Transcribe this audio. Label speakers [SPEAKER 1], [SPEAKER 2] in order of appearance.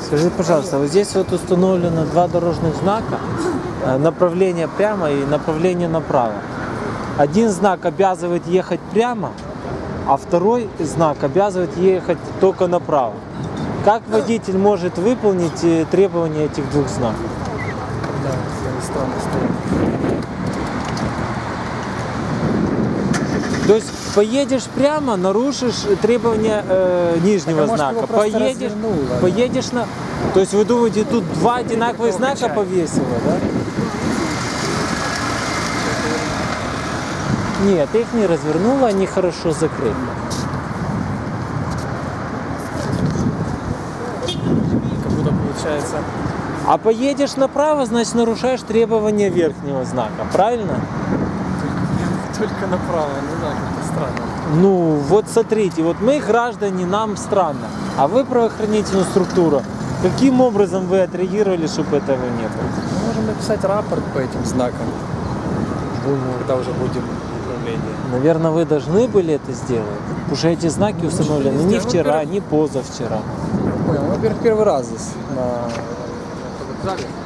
[SPEAKER 1] Скажи, пожалуйста, вот здесь вот установлено два дорожных знака, направление прямо и направление направо. Один знак обязывает ехать прямо, а второй знак обязывает ехать только направо. Как водитель может выполнить требования этих двух знаков?
[SPEAKER 2] Да, странно стоит.
[SPEAKER 1] То есть поедешь прямо, нарушишь требования нижнего знака. Поедешь на... То есть вы думаете, тут два одинаковых знака повесило, да? Нет, их не развернуло, они хорошо закрыты.
[SPEAKER 2] Как будто получается.
[SPEAKER 1] А поедешь направо, значит нарушаешь требования верхнего знака, правильно?
[SPEAKER 2] Только направо, не знаю, как-то странно.
[SPEAKER 1] Ну, вот смотрите, вот мы граждане, нам странно. А вы правоохранительная структура. Каким образом вы отреагировали, чтобы этого не было?
[SPEAKER 2] Мы можем написать рапорт по этим знакам. Когда уже будем в управлении.
[SPEAKER 1] Наверное, вы должны были это сделать. Потому что эти знаки установлены не вчера, не позавчера.
[SPEAKER 2] Понял, во-первых, первый раз здесь.